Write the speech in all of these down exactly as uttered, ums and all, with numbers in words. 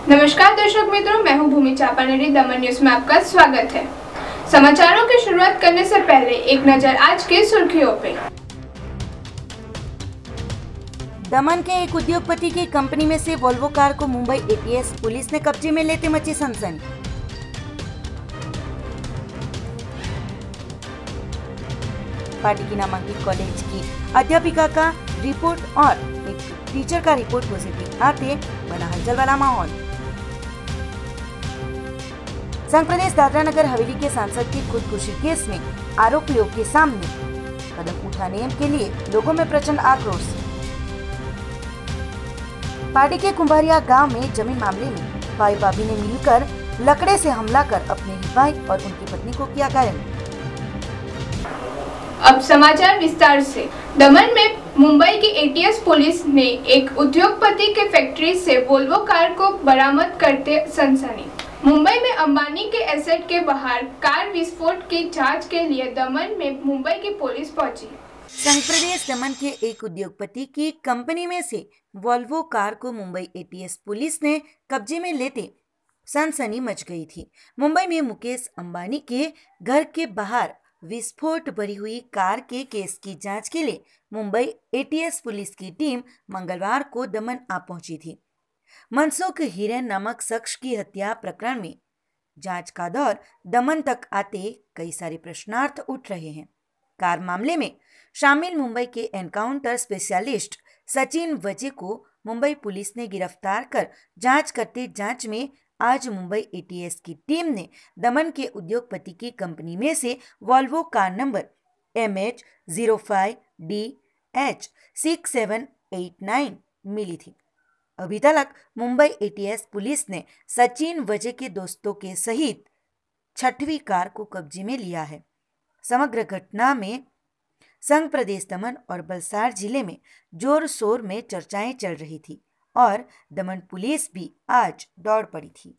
नमस्कार दर्शक मित्रों, मैं हूं भूमि चापानेरी। दमन न्यूज में आपका स्वागत है। समाचारों की शुरुआत करने से पहले एक नजर आज के सुर्खियों पे। दमन के एक उद्योगपति की कंपनी में से वोल्वो कार को मुंबई एटीएस पुलिस ने कब्जे में लेते मची सनसनी। पार्टी की नामांकित कॉलेज की अध्यापिका का रिपोर्ट और एक टीचर का रिपोर्ट पॉजिटिव आते बना हलचल वाला माहौल। संघ प्रदेश दादरा नगर हवेली के सांसद की खुदकुशी केस में आरोपियों के सामने कदम उठाने के लिए लोगों में प्रचंड आक्रोश। पार्टी के कुंभारिया गांव में जमीन मामले में भाई भाभी ने मिलकर लकड़े से हमला कर अपने ही भाई और उनकी पत्नी को किया घायल। अब समाचार विस्तार से। दमन में मुंबई की एटीएस पुलिस ने एक उद्योगपति के फैक्ट्री से वोल्वो कार को बरामद करते सनसनी। मुंबई में अंबानी के एसेट के बाहर कार विस्फोट की जांच के लिए दमन में मुंबई की पुलिस पहुंची। संघ प्रदेश दमन के एक उद्योगपति की कंपनी में से वोल्वो कार को मुंबई एटीएस पुलिस ने कब्जे में लेते सनसनी मच गई थी। मुंबई में मुकेश अंबानी के घर के बाहर विस्फोट भरी हुई कार के केस की जांच के लिए मुंबई एटीएस पुलिस की टीम मंगलवार को दमन आ पहुंची थी। मनसुख हिरेन नामक शख्स की हत्या प्रकरण में जांच का दौर दमन तक आते कई सारे प्रश्नार्थ उठ रहे हैं। कार मामले में शामिल मुंबई के एनकाउंटर स्पेशलिस्ट सचिन वजे को मुंबई पुलिस ने गिरफ्तार कर जांच करते जांच में आज मुंबई एटीएस की टीम ने दमन के उद्योगपति की कंपनी में से Volvo car number M H zero five D H six seven eight nine मिली थी। अभी तक मुंबई एटीएस पुलिस ने सचिन वजे के दोस्तों के सहित छठवीं कार को कब्जे में लिया है। समग्र घटना में संघ प्रदेश दमन और वलसाड़ जिले में जोर शोर में चर्चाएं चल रही थी और दमन पुलिस भी आज दौड़ पड़ी थी।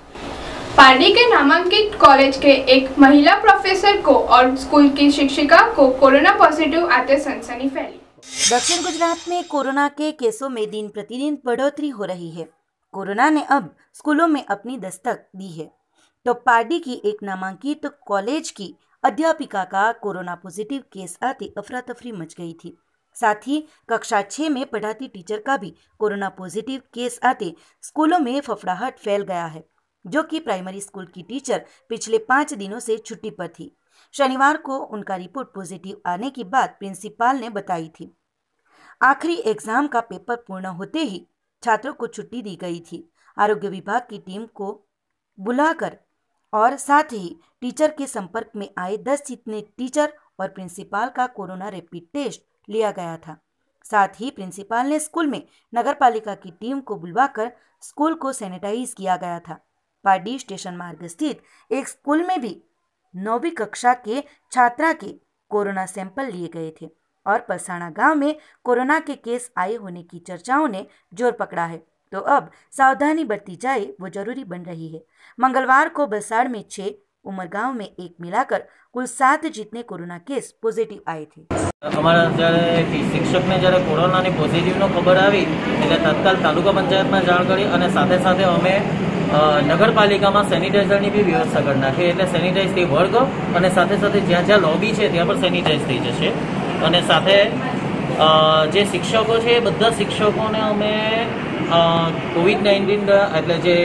पार्टी के नामांकित कॉलेज के एक महिला प्रोफेसर को और स्कूल की शिक्षिका को कोरोना पॉजिटिव आते सनसनी फैली। दक्षिण गुजरात में कोरोना के केसों में दिन प्रतिदिन बढ़ोतरी हो रही है। कोरोना ने अब स्कूलों में अपनी दस्तक दी है, तो पार्टी की एक नामांकित तो कॉलेज की अध्यापिका का कोरोना पॉजिटिव केस आते अफरा तफरी मच गई थी। साथ ही कक्षा छह में पढ़ाती टीचर का भी कोरोना पॉजिटिव केस आते स्कूलों में फफड़ाहट फैल गया है, जो कि प्राइमरी स्कूल की टीचर पिछले पाँच दिनों से छुट्टी पर थी। शनिवार को उनका रिपोर्ट पॉजिटिव आने की बात प्रिंसिपल ने बताई थी। आखिरी एग्जाम का पेपर पूर्ण होते ही छात्रों को छुट्टी दी गई थी। आरोग्य विभाग की टीम को बुलाकर और साथ ही टीचर के संपर्क में आए दस जितने टीचर और प्रिंसिपल का कोरोना रैपिड टेस्ट लिया गया था। साथ ही प्रिंसिपल ने स्कूल में नगरपालिका की टीम को बुलवाकर स्कूल को सैनिटाइज किया गया था। पार्डी स्टेशन मार्ग स्थित एक स्कूल में भी नौवीं कक्षा के छात्रा के कोरोना सैंपल लिए गए थे और पलसाना गांव में कोरोना के केस आए होने की चर्चाओं ने जोर पकड़ा है, तो अब सावधानी बरती जाए वो जरूरी बन रही है। मंगलवार को वलसाड़ में छह, उमरगांव में एक मिलाकर कुल सात जितने कोरोना केस पॉजिटिव आए थे। अमरा जयरे शिक्षक ने जयरे कोरोना ने पॉजिटिव नो खबर आई એટલે તત્કાલ તાલુકા પંચાયતમાં જાણ કરી અને સાથે સાથે અમે નગરપાલિકામાં સેનિટાઈઝરની બી વ્યવસ્થા કરી નાખી। એટલે સેનિટાઈઝ તે વર્ગ અને સાથે સાથે જ્યાં જ્યાં લોબી છે ત્યાં પર સેનિટાઈઝ થઈ જશે અને સાથે જે શિક્ષકો છે બધા શિક્ષકોને અમે કોવિડ નાઇન્ટીન એટલે જે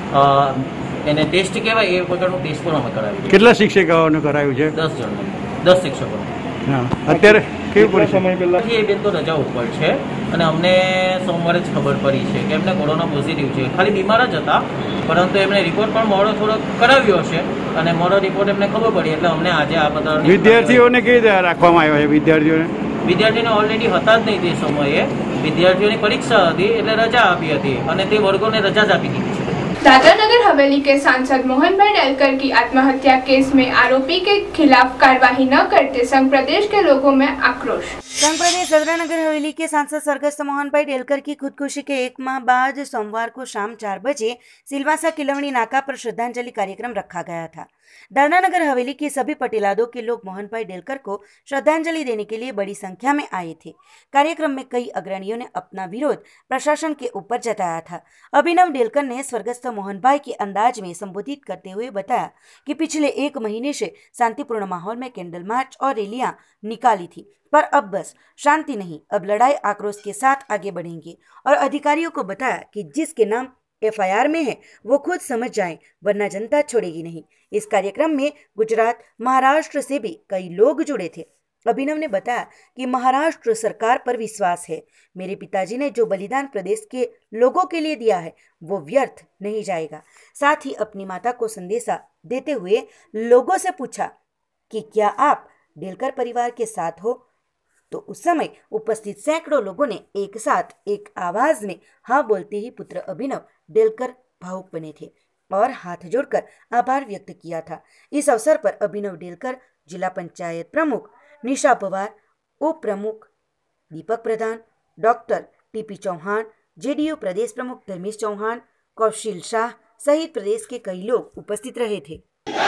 એને ટેસ્ટ કહેવાય એ પ્રકારનું ટેસ્ટ પણ અમે કરાવ્યું। કેટલા શિક્ષકોને કરાવ્યું છે? દસ જણ દસ શિક્ષકો। હા, અત્યારે કેવું સમય પહેલા એ બેન તો રજા ઉપર છે અને અમને સોમવારે જ ખબર પડી છે કે એમને કોરોના પોઝિટિવ છે। ખાલી બીમાર જ હતા, પરંતુ એમને રિપોર્ટ પણ મોડો થોડો કરાવ્યો છે અને મોડો રિપોર્ટ એમને ખબર પડી એટલે અમને આજે આ બધા વિદ્યાર્થીઓને કેવી રીતે રાખવામાં આવ્યા છે? વિદ્યાર્થીઓને વિદ્યાર્થીઓને ઓલરેડી હતા જ નહીં તે સમયે, વિદ્યાર્થીઓની પરીક્ષા હતી એટલે રજા આપી હતી અને તે વર્ગોને રજા જ આપી દીધી છે। दादरा नगर हवेली के सांसद मोहन भाई डेलकर की आत्महत्या केस में आरोपी के खिलाफ कार्रवाई न करते संघ प्रदेश के लोगों में आक्रोश। संघ प्रदेश दादरा नगर हवेली के सांसद स्वर्गस्थ मोहन भाई डेलकर की खुदकुशी के एक माह बाद सोमवार को शाम चार बजे सिलवासा किलवणी नाका पर श्रद्धांजलि कार्यक्रम रखा गया था। दादरा नगर हवेली के सभी पटेलादों के लोग मोहन भाई डेलकर को श्रद्धांजलि देने के लिए बड़ी संख्या में आए थे। कार्यक्रम में कई अग्रणियों ने अपना विरोध प्रशासन के ऊपर जताया था। अभिनव डेलकर ने स्वर्गस्थ मोहन भाई के अंदाज में संबोधित करते हुए बताया कि पिछले एक महीने से शांतिपूर्ण माहौल में कैंडल मार्च और रैलियां निकाली थी, पर अब बस शांति नहीं, अब लड़ाई आक्रोश के साथ आगे बढ़ेंगे। और अधिकारियों को बताया कि जिसके नाम एफ आई आर में है वो खुद समझ जाएं, वरना जनता छोड़ेगी नहीं। इस कार्यक्रम में गुजरात, महाराष्ट्र से भी कई लोग जुड़े थे। अभिनव ने बताया कि महाराष्ट्र सरकार पर विश्वास है। मेरे पिताजी ने जो बलिदान प्रदेश के लोगों के लिए दिया है वो व्यर्थ नहीं जाएगा। साथ ही अपनी माता को संदेशा देते हुए लोगों से पूछा कि क्या आप डेलकर परिवार के साथ हो, तो उस समय उपस्थित सैकड़ों लोगों ने एक साथ एक आवाज में हाँ बोलते ही पुत्र अभिनव डेलकर भावुक बने थे और हाथ जोड़कर आभार व्यक्त किया था। इस अवसर पर अभिनव डेलकर, जिला पंचायत प्रमुख निशा पवार, उप प्रमुख Deepak Pradhan, doctor T P Chauhan, J D U प्रदेश प्रमुख धर्मेश चौहान, कौशिल शाह सहित प्रदेश के कई लोग उपस्थित रहे थे।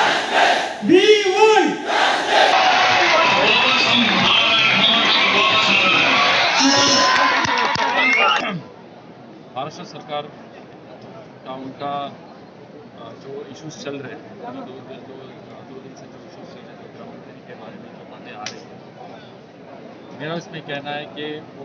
महाराष्ट्र सरकार का उनका जो इश्यूज चल रहे हैं, दो दो दो दो दिन से जो इश्यूज चल रहे हैं, गृह मंत्री के बारे में जो बातें आ रही हैं, मेरा इसमें कहना है कि वो,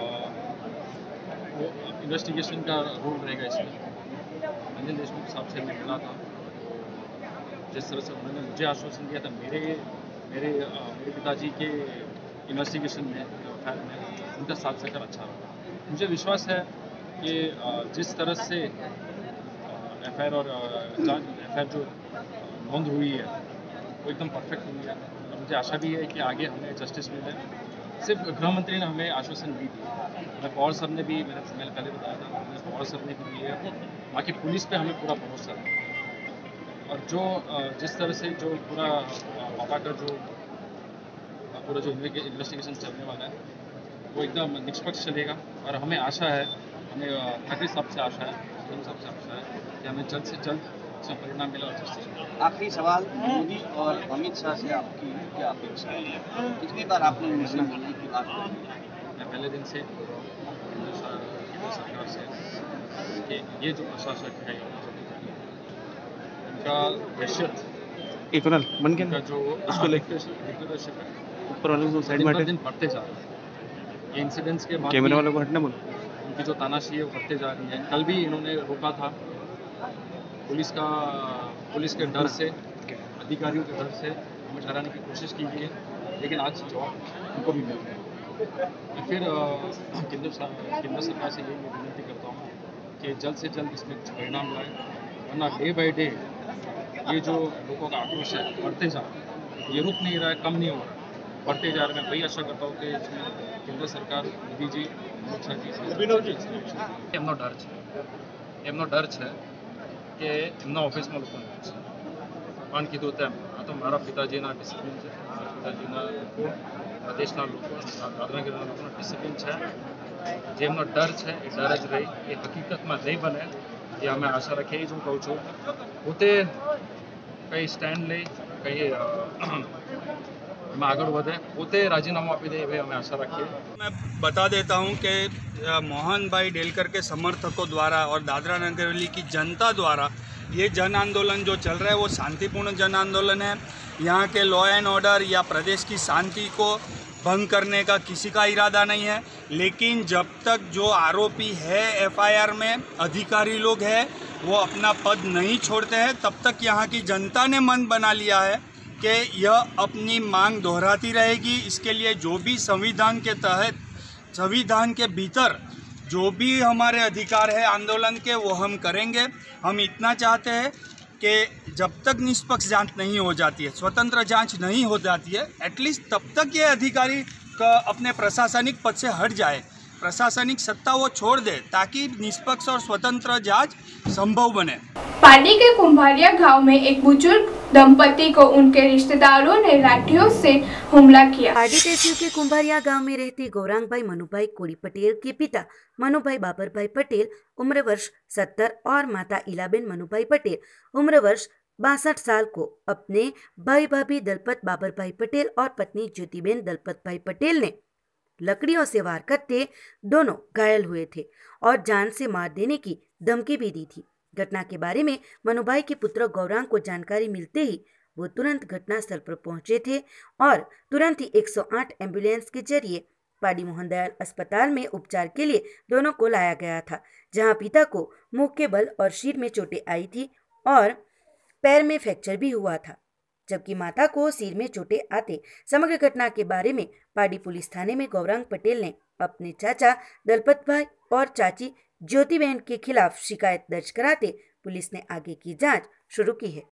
वो इन्वेस्टिगेशन का रोल रहेगा इसमें। अंजन देशमुख साहब से मैं मिला था, जिस तरह से उन्होंने मुझे आश्वासन दिया था मेरे मेरे मेरे पिताजी के इन्वेस्टिगेशन में, एफ आई आर में उनका साथ सहकार अच्छा रहा। मुझे विश्वास है कि जिस तरह से एफ आई आर और जांच एफ आई आर जो नोंद हुई है वो एकदम परफेक्ट हुई है, और मुझे आशा भी है कि आगे हमें जस्टिस मिले। सिर्फ गृह मंत्री ने हमें आश्वासन दी थी, मैं पवार सर ने भी, मैंने मैंने पहले बताया था, मैंने पवार सर ने भी दी है, बाकी पुलिस पे हमें पूरा भरोसा है। और जो जिस तरह से जो पूरा पापा का जो पूरा जो इन्वेस्टिगेशन चलने वाला है वो एकदम निष्पक्ष चलेगा, और हमें आशा है, हमें ठाकरे साहब से आशा है, साहब से आशा है कि हमें जल्द से जल्द इसका परिणाम मिला और जस्टिस। आखिरी सवाल, मोदी और अमित शाह से आपकी क्या अपेक्षा है? कितनी बार आपने उनसे मिलने की बात की? मैं पहले दिन से केंद्र सरकार से कि ये जो प्रशासक है उनका दहशत, उनका जो डिक्टेटरशिप है दिन दिन बढ़ते जा रहा है। ये इंसिडेंट्स के बाद कैमरे वालों को हटना बोलो, उनकी जो तानाशाही है वो बढ़ते जा रही है। कल भी इन्होंने रोका था, पुलिस का पुलिस के डर से, अधिकारियों के डर से हमें डराने की कोशिश की गई है, लेकिन आज जवाब उनको भी मिल गया है। मैं फिर केंद्र केंद्र सरकार से यही विनती करता हूँ कि जल्द से जल्द इसमें कुछ परिणाम लाए, वरना डे बाई डे ये जो लोगों का आक्रोश है बढ़ते जा रहा है, ये रुक नहीं रहा है, कम नहीं हो रहा है, बढ़ते जा रहे हैं। मैं वही आशा करता हूँ कि इसमें केंद्र सरकार, मोदी जी, अमित शाह जी એમનો ડર છે એમનો ડર છે કે એમના ઓફિસમાં લોકો છે, પણ કીધું તેમ આ તો મારા પિતાજીના ડિસિપ્લિન છે, મારા પિતાજીના લોકો, પ્રદેશના લોકો, દાદરાનગરના લોકોનો ડિસિપ્લિન છે, જે એમનો ડર છે એ ડર જ રહી, એ હકીકતમાં નહીં બને એ અમે આશા રાખીએ। એ જ હું કહું છું, પોતે કંઈ સ્ટેન્ડ લઈ, કંઈ आगे बढ़े, पोते राजीनामा आपी दे, भाई हमें आशा रखिए। मैं बता देता हूं कि मोहन भाई डेलकर के समर्थकों द्वारा और दादरा नगर हवेली की जनता द्वारा ये जन आंदोलन जो चल रहा है वो शांतिपूर्ण जन आंदोलन है। यहाँ के लॉ एंड ऑर्डर या प्रदेश की शांति को भंग करने का किसी का इरादा नहीं है, लेकिन जब तक जो आरोपी है एफ आई आर में, अधिकारी लोग हैं, वो अपना पद नहीं छोड़ते हैं, तब तक यहाँ की जनता ने मन बना लिया है कि यह अपनी मांग दोहराती रहेगी। इसके लिए जो भी संविधान के तहत, संविधान के भीतर जो भी हमारे अधिकार है आंदोलन के, वो हम करेंगे। हम इतना चाहते हैं कि जब तक निष्पक्ष जांच नहीं हो जाती है, स्वतंत्र जांच नहीं हो जाती है, एटलीस्ट तब तक ये अधिकारी का अपने प्रशासनिक पद से हट जाए, प्रशासनिक सत्ता वो छोड़ दे, ताकि निष्पक्ष और स्वतंत्र जांच संभव बने। पार्टी के कुंभारिया गांव में एक बुजुर्ग दंपति को उनके रिश्तेदारों ने लाठियों से हमला किया। पार्टी तहसील के कुंभारिया गांव में रहते गौरांग भाई मनुभाई कोरी पटेल के पिता मनुभाई बाबरभाई पटेल उम्र वर्ष सत्तर और माता इलाबेन मनुभाई पटेल उम्र वर्ष बासठ साल को अपने भाई भाभी दलपत बाबरभाई पटेल और पत्नी ज्योतिबेन दलपत भाई पटेल ने लकड़ियों से वार करते दोनों घायल हुए थे और जान से मार देने की धमकी भी दी थी। घटना के बारे में मनुभाई के पुत्र गौरांग को जानकारी मिलते ही वो तुरंत घटनास्थल पर पहुंचे थे और तुरंत ही एक सौ आठ एम्बुलेंस के जरिए पाडी मोहनदयाल अस्पताल में उपचार के लिए दोनों को लाया गया था, जहां पिता को मुंह के बल और सिर में चोटें आई थी और पैर में फ्रैक्चर भी हुआ था, जबकि माता को सिर में चोटें आते समग्र घटना के बारे में पाडी पुलिस थाने में गौरांग पटेल ने अपने चाचा दलपत भाई और चाची ज्योतिबेन के खिलाफ शिकायत दर्ज कराते पुलिस ने आगे की जांच शुरू की है।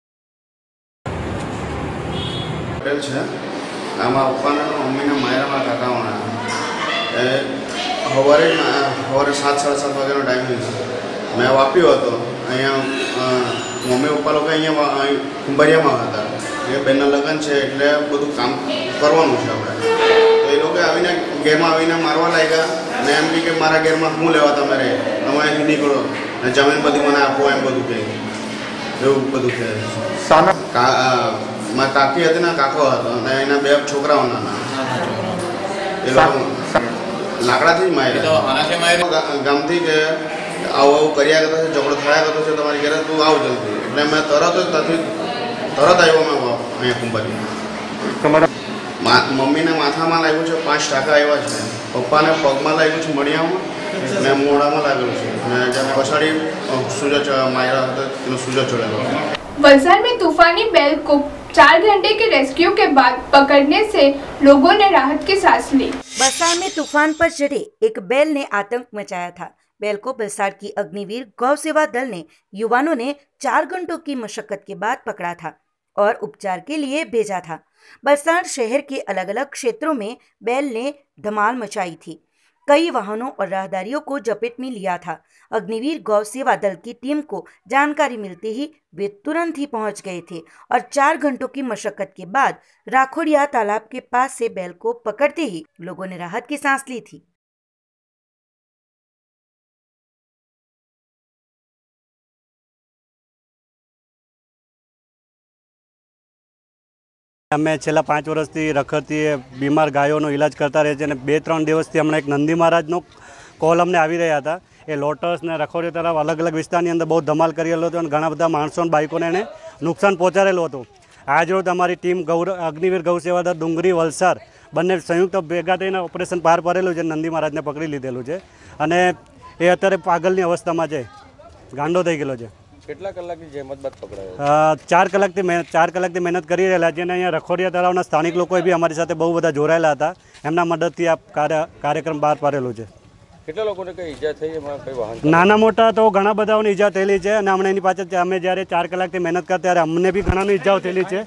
पटेल છે આમાં પપ્પાના મમ્મીના માયરામાં કાકાઓના એ સવારે સવારે સાત સાડા સાત વાગ્યાનો ટાઈમિંગ મેં વાપ્યો હતો અહીંયા મમ્મી પપ્પા લોકો અહીંયા કુંભારિયામાં હતા એ બેનના લગ્ન છે એટલે બધું કામ કરવાનું છે આપણે તો એ લોકો આવીને ઘેરમાં આવીને મારવા લાગ્યા ને એમ કે મારા ઘેરમાં શું લેવા તમે રે તમે અહીંથી નીકળો ને જમીન બધી મને આપો એમ બધું કહે એવું બધું કહે સામે મારા કાકી હતી ને કાકો હતો અને એના બે છોકરાઓ નાના એ લોકો લાકડાથી જ માર્યા ગામથી કે આવું આવું કર્યા કરતા છે ઝઘડો થયા કરતો છે તમારી ઘરે તું આવ જલ્દી એટલે મેં તરત જ ત્યાંથી તરત આવ્યો મેં અહીંયા કુંભારી તમારા મમ્મીને માથામાં લાગ્યું છે પાંચ ટાંકા આવ્યા છે પપ્પાને પગમાં લાગ્યું છે મડિયામાં ને મોઢામાં લાગેલું છે ને જ્યારે પછાડી સૂજન માર્યા હતા તેનો સૂજન ચડેલો। वलसाड में तूफानी बैल को चार घंटे के रेस्क्यू के बाद पकड़ने से लोगों ने राहत की सांस ली। बलसाड़ में तूफान पर चढ़े एक बैल ने आतंक मचाया था। बैल को बलसाड़ की अग्निवीर गौ सेवा दल ने युवानों ने चार घंटों की मशक्कत के बाद पकड़ा था और उपचार के लिए भेजा था। बलसाड़ शहर के अलग अलग क्षेत्रों में बैल ने धमाल मचाई थी, कई वाहनों और राहदारियों को जपेट में लिया था। अग्निवीर गौ सेवा दल की टीम को जानकारी मिलते ही वे तुरंत ही पहुंच गए थे और चार घंटों की मशक्कत के बाद राखोड़िया तालाब के पास से बैल को पकड़ते ही लोगों ने राहत की सांस ली थी। અમે છેલ્લા પાંચ વર્ષથી રખડતી બીમાર ગાયોનો ઇલાજ કરતા રહે છે અને બે ત્રણ દિવસથી હમણાં એક નંદી મહારાજનો કોલ અમને આવી રહ્યા હતા। એ લોટસ ને રખોડી તરફ અલગ અલગ વિસ્તારની અંદર બહુ ધમાલ કરેલો હતો અને ઘણા બધા માણસોને બાઇકોને એને નુકસાન પહોંચાડેલું હતું। આજ રોજ અમારી ટીમ ગૌ અગ્નિવીર ગૌ સેવા દળ ડુંગરી વલસાડ બંને સંયુક્ત ભેગા થઈને ઓપરેશન પાર પાડેલું છે। નંદી મહારાજને પકડી લીધેલું છે અને એ અત્યારે પાગલની અવસ્થામાં છે, ગાંડો થઈ ગયેલો છે। કેટલા કલાકની જહેમત બાદ પકડાયો? ચાર કલાકથી ચાર કલાકથી મહેનત કરી રહેલા છે અને અહીંયા રખોડિયા તળાવના સ્થાનિક લોકોએ બી અમારી સાથે બહુ બધા જોડાયેલા હતા। એમના મદદથી આ કાર્ય કાર્યક્રમ બહાર પાડેલો છે। કેટલા લોકોને કઈ ઈજા થઈ? એમાં કઈ વાહન નાના મોટા તો ઘણા બધાઓની ઈજા થયેલી છે અને હમણાં એની પાછળ અમે જ્યારે ચાર કલાકથી મહેનત કરતા ત્યારે અમને બી ઘણાની ઈજાઓ થયેલી છે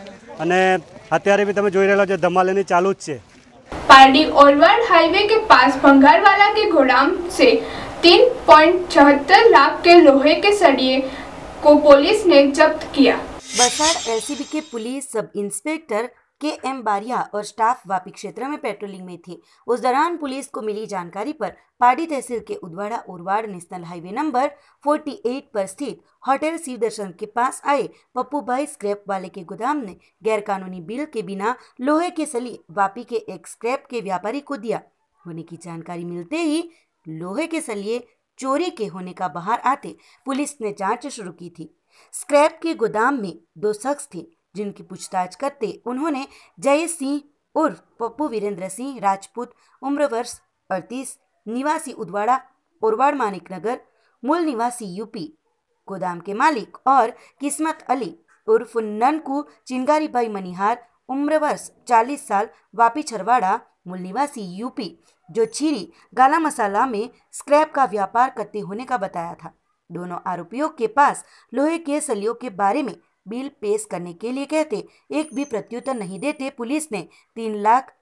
અને અત્યારે બી તમે જોઈ રહેલા છો ધમાલ એની ચાલુ જ છે। पारडी ओरवाड़ हाईवे के पास भंगारवाला के गोदाम से तीन पॉइंट चौहत्तर लाख के लोहे के सरिये को पुलिस ने जब्त किया। बलसाड़ एलसीबी के पुलिस सब इंस्पेक्टर के एम बारिया और स्टाफ वापी क्षेत्र में पेट्रोलिंग में थे। उस दौरान पुलिस को मिली जानकारी पर पाडी तहसील के Udvada Orvad national highway number अड़तालीस पर स्थित होटल शिव दर्शन के पास आए पप्पू भाई स्क्रैप वाले के गोदाम ने गैरकानूनी बिल के बिना लोहे के सलिए वापी के एक स्क्रैप के व्यापारी को दिया। होने की जानकारी मिलते ही लोहे के सलिए चोरी के होने का बाहर आते पुलिस ने जांच शुरू की थी। स्क्रैप के गोदाम में दो शख्स थे जिनकी पूछताछ करते उन्होंने जय सिंह उर्फ पप्पू वीरेंद्र सिंह राजपूत उम्र वर्ष अड़तीस निवासी उदवाड़ा ओरवाड़ मानिक नगर मूल निवासी यूपी गोदाम के मालिक और किस्मत अली उर्फ ननकू चिंगारी भाई मनिहार उम्र वर्ष चालीस साल वापी छरवाड़ा मूल निवासी यूपी जो छीरी गाला मसाला में स्क्रैप का व्यापार करते होने का बताया था। दोनों आरोपियों के पास लोहे के सलियों के बारे में बिल पेश करने के लिए कहते एक भी प्रत्युत्तर नहीं देते पुलिस ने तीन लाख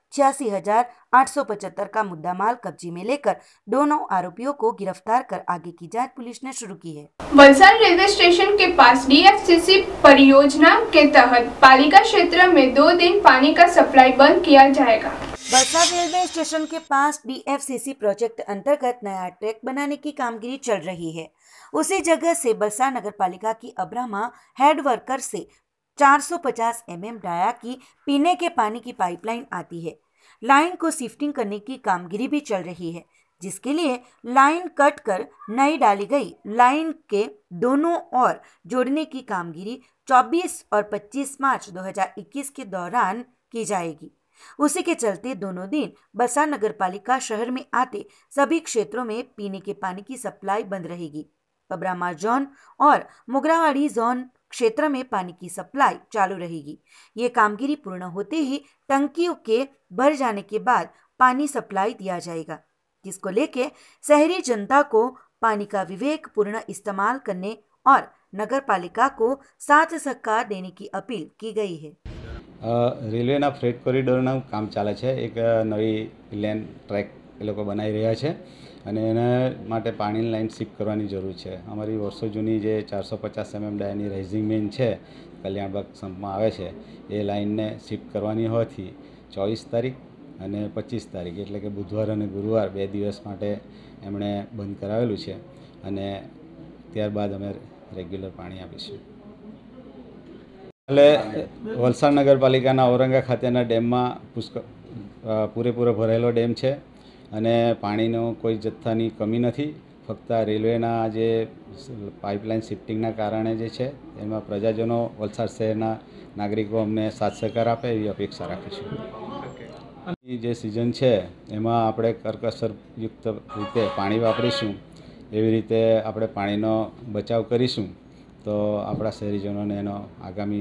छियासी हजार आठ सौ पचहत्तर का मुद्दामाल कब्जे में लेकर दोनों आरोपियों को गिरफ्तार कर आगे की जांच पुलिस ने शुरू की है। वलसाड रेलवे स्टेशन के पास डी एफ सी सी परियोजना के तहत पालिका क्षेत्र में दो दिन पानी का सप्लाई बंद किया जाएगा। वलसाड रेलवे स्टेशन के पास D F C C project अंतर्गत नया ट्रैक बनाने की कामगिरी चल रही है। उसी जगह से वलसाड नगर पालिका की अब्रामा हेड वर्कर से चार सौ पचास एम एम डाया की पीने के पानी की पाइपलाइन आती है। लाइन को शिफ्टिंग करने की कामगिरी भी चल रही है, जिसके लिए लाइन कट कर नई डाली गई लाइन के दोनों ओर जोड़ने की कामगिरी चौबीस और पच्चीस मार्च दो हज़ार इक्कीस के दौरान की जाएगी। उसी के चलते दोनों दिन वलसाड नगर पालिका शहर में आते सभी क्षेत्रों में पीने के पानी की सप्लाई बंद रहेगी। अब्रामा जोन और मुगरावाड़ी जोन क्षेत्र में पानी की सप्लाई चालू रहेगी। ये कामगिरी पूर्ण होते ही टंकियों के भर जाने के बाद पानी सप्लाई दिया जाएगा, जिसको लेके शहरी जनता को पानी का विवेकपूर्ण इस्तेमाल करने और नगर पालिका को साथ सहकार देने की अपील की गई है। रेलवेना फ्रेट कॉरिडोरનું કામ ચાલે છે। એક નવી લેન ટ્રેક એ લોકો બનાવી રહ્યા છે અને એના માટે પાણીની લાઈન શિફ્ટ કરવાની જરૂર છે। અમારી વર્ષો જૂની જે ચારસો પચાસ એમ એમ ડાયની રાઇઝિંગ મેઇન છે કલ્યાણબાગ સંપમાં આવે છે એ લાઈનને શિફ્ટ કરવાની હોવાથી ચોવીસ તારીખ અને પચીસ તારીખ એટલે કે બુધવાર અને ગુરુવાર બે દિવસ માટે એમણે બંધ કરાવેલું છે અને ત્યારબાદ અમે રેગ્યુલર પાણી આપીશું। એટલે વલસાડ નગરપાલિકાના ઔરંગા ખાતેના ડેમમાં પુષ્કળ પૂરેપૂરો ભરાયેલો ડેમ છે અને પાણીનો કોઈ જથ્થાની કમી નથી। ફક્ત રેલવેના જે પાઇપલાઇન શિફ્ટિંગના કારણે જે છે એમાં પ્રજાજનો વલસાડ શહેરના નાગરિકો અમને સાથ સહકાર આપે એવી અપેક્ષા રાખીશું। જે સિઝન છે એમાં આપણે કરકસરયુક્ત રીતે પાણી વાપરીશું, એવી રીતે આપણે પાણીનો બચાવ કરીશું તો આપણા શહેરીજનોને એનો આગામી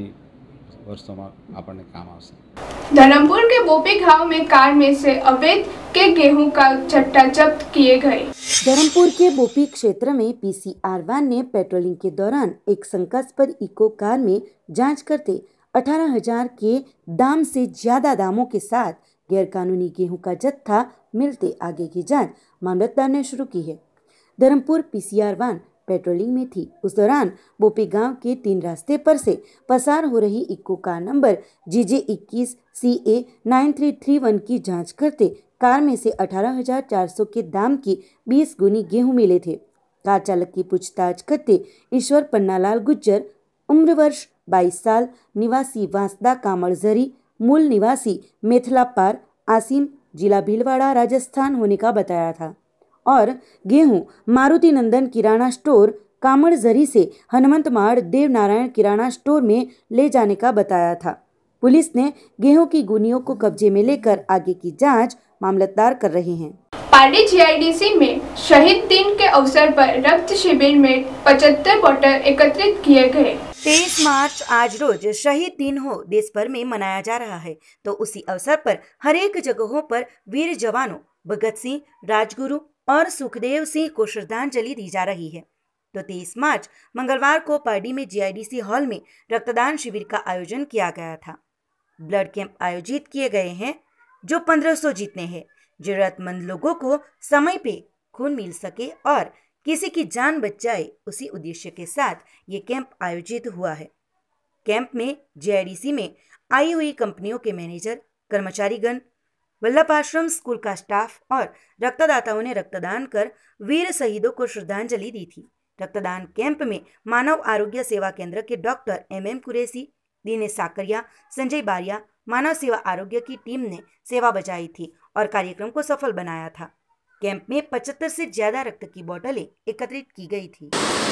वर्षों આપણને કામ આવશે। धर्मपुर के बोपी गांव में कार में से अवैध के गेहूं का चट्टा जब्त किए गए। धर्मपुर के बोपी क्षेत्र में पी सी आर वान ने पेट्रोलिंग के दौरान एक शंकास्पद इको कार में जांच करते अठारह हजार के दाम से ज्यादा दामों के साथ गैरकानूनी गेहूं का जत्था मिलते आगे की जांच मामलतदार ने शुरू की है। Dharampur P C R van patrolling में थी। उस दौरान बोपी गांव के तीन रास्ते पर से पसार हो रही इक्को कार नंबर जी जे इक्कीस C A nine three three one की जांच करते कार में से अठारह हजार चार सौ के दाम की बीस गुनी गेहूं मिले थे। कार चालक की पूछताछ करते ईश्वर पन्नालाल गुज्जर, उम्र वर्ष बाईस साल, निवासी वांसदा कामड़झरी, मूल निवासी मेथलापार, आसिम, जिला भीलवाड़ा, राजस्थान होने का बताया था और गेहूं मारुति नंदन किराना स्टोर कामड़झरी से हनुमंत माड़ देव नारायण किराना स्टोर में ले जाने का बताया था। पुलिस ने गेहूं की गुनियों को कब्जे में लेकर आगे की जांच मामलतदार कर रहे हैं। Party ji I D C में शहीद दिन के अवसर पर रक्त शिविर में पचहत्तर बोतल एकत्रित किए गए। तेईस मार्च आज रोज शहीद दिन हो देश भर में मनाया जा रहा है, तो उसी अवसर पर हरेक जगहों पर वीर जवानों भगत सिंह, राजगुरु और सुखदेव सिंह को श्रद्धांजलि दी जा रही है। तो तेईस मार्च मंगलवार को पार्टी में जी आई डी सी हॉल में रक्तदान शिविर का आयोजन किया गया था। ब्लड कैंप आयोजित किए गए हैं जो पंद्रह सौ जितने हैं। जरूरतमंद लोगों को समय पे खून मिल सके और किसी की जान बच जाए, उसी उद्देश्य के साथ ये कैंप आयोजित हुआ है। कैंप में जी आई डी सी में आई हुई कंपनियों के मैनेजर, कर्मचारीगण, वल्लभ आश्रम स्कूल का स्टाफ और रक्तदाताओं ने रक्तदान कर वीर शहीदों को श्रद्धांजलि दी थी। रक्तदान कैंप में मानव आरोग्य सेवा केंद्र के doctor M M Qureshi, Dinesh Sakariya, Sanjay Bariya, मानव सेवा आरोग्य की टीम ने सेवा बजाई थी और कार्यक्रम को सफल बनाया था। कैंप में पचहत्तर से ज्यादा रक्त की बोतलें एकत्रित की गई थी।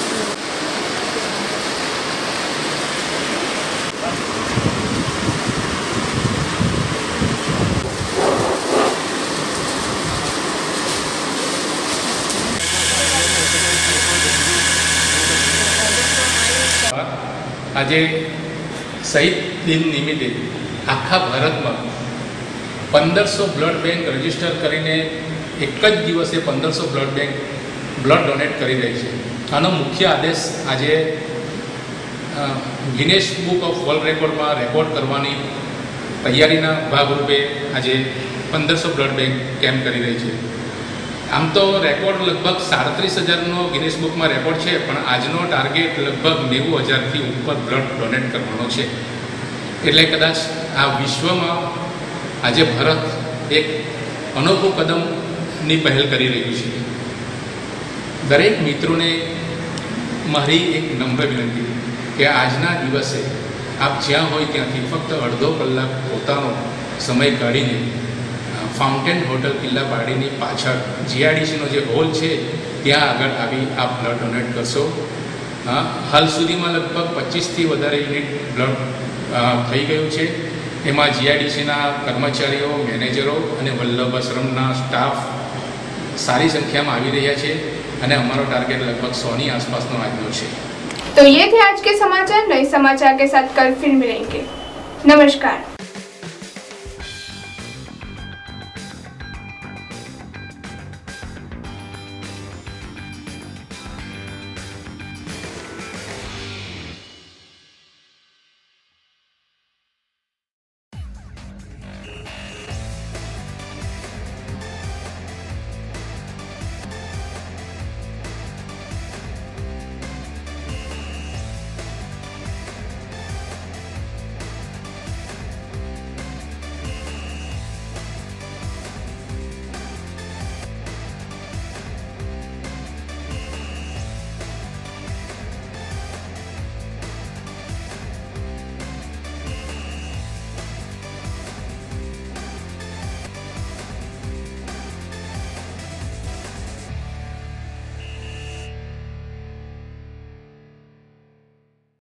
આજે શહીદ દિન નિમિત્તે આખા ભારતમાં પંદરસો બ્લડ બેંક રજીસ્ટર કરીને એક જ દિવસે પંદરસો બ્લડ બેંક બ્લડ ડોનેટ કરી રહી છે। આનો મુખ્ય આદેશ આજે ગિનેસ બુક ઓફ વર્લ્ડ રેકોર્ડમાં રેકોર્ડ કરવાની તૈયારીના ભાગરૂપે આજે પંદરસો બ્લડ બેંક કેમ્પ કરી રહી છે. આમ તો રેકોર્ડ લગભગ સાડત્રીસ હજારનો ગિનેસ બુકમાં રેકોર્ડ છે, પણ આજનો ટાર્ગેટ લગભગ નેવું હજારથી ઉપર બ્લડ ડોનેટ કરવાનો છે. એટલે કદાચ આ વિશ્વમાં આજે ભારત એક અનોખું કદમની પહેલ કરી રહ્યું છે. દરેક મિત્રોને મારી એક નમ્ર વિનંતી કે આજના દિવસે આપ જ્યાં હોય ત્યાંથી ફક્ત અડધો કલાક પોતાનો સમય કાઢીને ફાઉન્ટેન હોટલ કિલ્લા પાડીની પાછળ જીઆઈડીસીનો જે હોલ છે ત્યાં આગળ આવી આપ બ્લડ ડોનેટ કરશો. હાલ સુધીમાં લગભગ પચીસથી વધારે યુનિટ બ્લડ થઈ ગયું છે. એમાં જીઆઈડીસીના કર્મચારીઓ, મેનેજરો અને વલ્લભ આશ્રમના સ્ટાફ સારી સંખ્યામાં આવી રહ્યા છે અને અમારો ટાર્ગેટ લગભગ सौ आसपास નો આજનો છે. तो ये थे आज के समाचार. नए समाचार के साथ कल फिर मिलेंगे. नमस्कार.